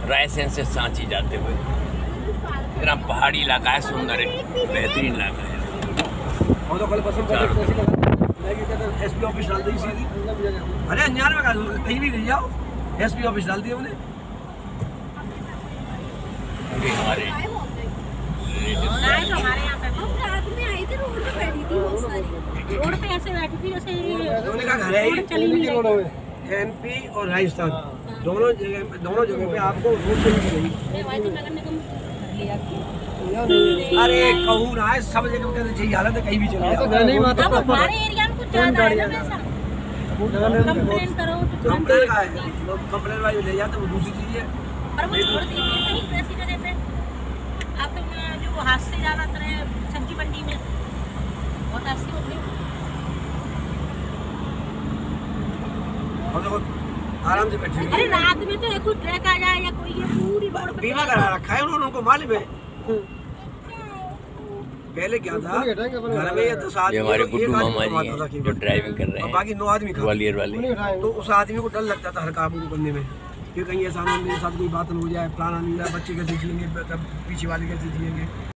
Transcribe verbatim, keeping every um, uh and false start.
रायसेन से सांची जाते हुए। इतना पहाड़ी इलाका है, सुंदर है, बेहतरीन इलाका है। एसपी ऑफिस डाल दी सीधी। अरे अंजार में कहीं भी नहीं जाओ, एसपी ऑफिस डाल दिया उन्हें। हमारे हमारे यहाँ पे हम रात में आई थी, रोड पे बैठी थी, बहुत सारी रोड पे ऐसे बैठी थी जैसे उन्होंने कहा घर है एमपी और राजस्थान दोनों जगह दोनों जगह पे आपको रोड पे मिल गई। अरे कहूँ ना है, सब जगह कहते चाहिए हालत है, कहीं भी चले जाओ। अब हमारे एरिया में कुछ ज्यादा है ना पैसा, कंप्लेन करो तो कंप्लेन का है, कंप्लेन वाले ले जाते वो दूसरी चीज है। पर वो छोड़ देते हैं कहीं ऐसी जगह पे। अब तो जो हादसे ज्यादातर है सब्जी मंडी में, बहुत हादसे होते हैं। और देखो आराम से बैठे। अरे रात में तो कोई ट्रक आ जाए या कोई ये पूरी रोड पे बीमा करा रखा है उन्होंने, उनको मालूम है। पहले क्या था, घर में ये दस आदमी, ये हमारे गुड्डू मामा जी हैं था जो ड्राइविंग कर रहे हैं, बाकी नौ आदमी ग्वालियर वाले। तो उस आदमी को डर लगता था हर काम को करने में कि कहीं ऐसा मेरे साथ कोई बात न हो जाए, प्लान नहीं हो जाए, बच्चे कैसे जिएंगे, पीछे वाले कैसे जिएंगे।